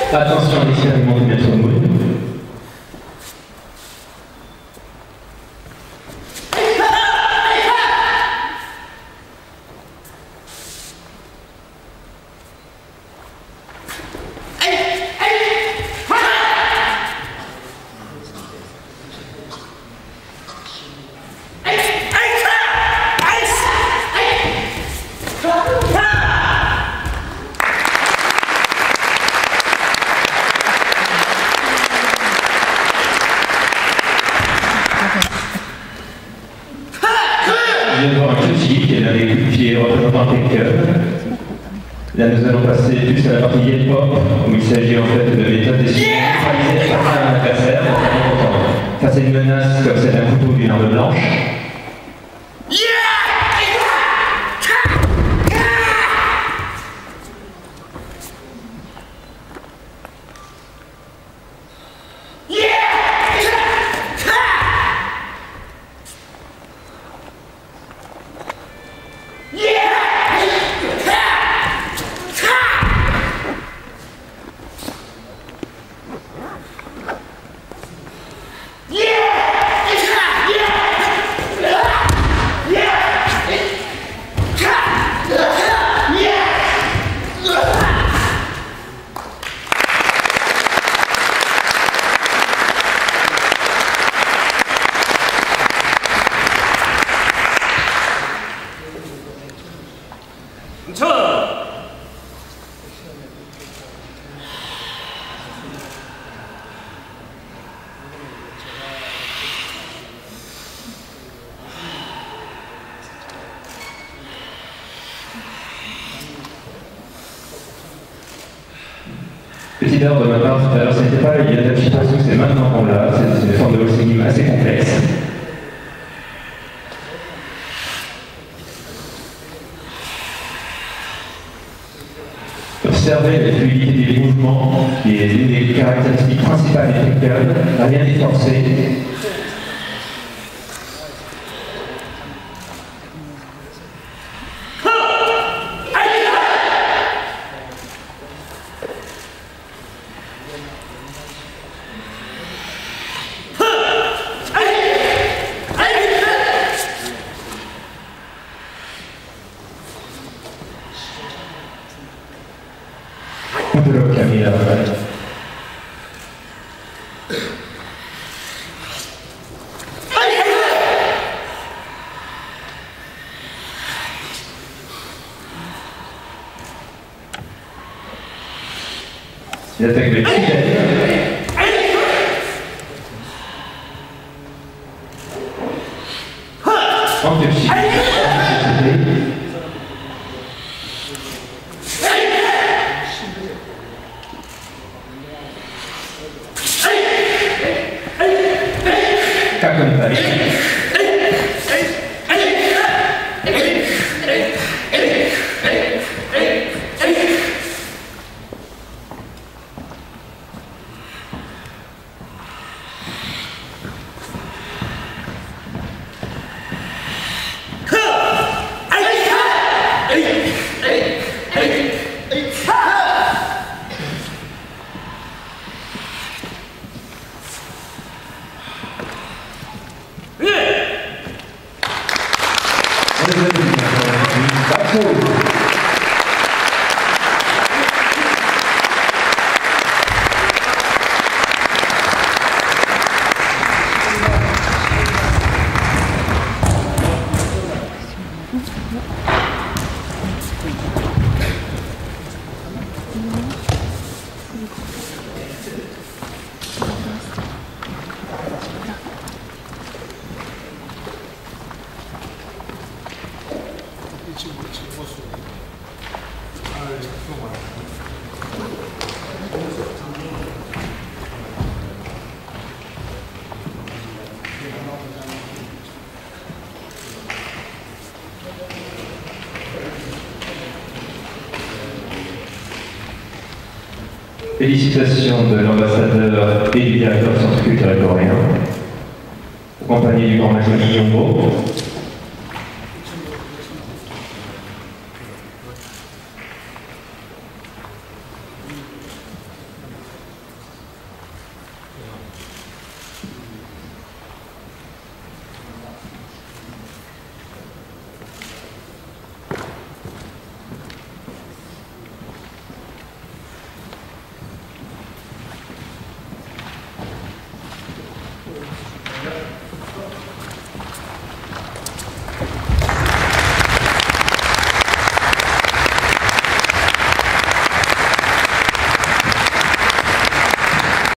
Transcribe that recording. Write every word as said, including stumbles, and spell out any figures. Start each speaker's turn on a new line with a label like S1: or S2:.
S1: Attention à l'expériment du maître Moon. Je viens de voir un jeune fille qui est l'un des coupiers représentants quelqu'un. Là, nous allons passer plus à la partie hip-hop, où il s'agit en fait de méthodes décidées par un adversaire face à une menace comme celle d'un couteau d'une arme blanche. Petit erreur de ma part tout à l'heure, ce n'était pas il y a de l'agitaction, c'est maintenant qu'on l'a, c'est une forme de Holsegim assez complexe. Observez la fluidité des mouvements, qui est l'une des caractéristiques principales des trickles, rien n'est forcé. Pero Camila, il attaque le en Turquie. Félicitations de l'ambassadeur et du directeur du Centre culturel coréen, accompagné du grand major Yongo.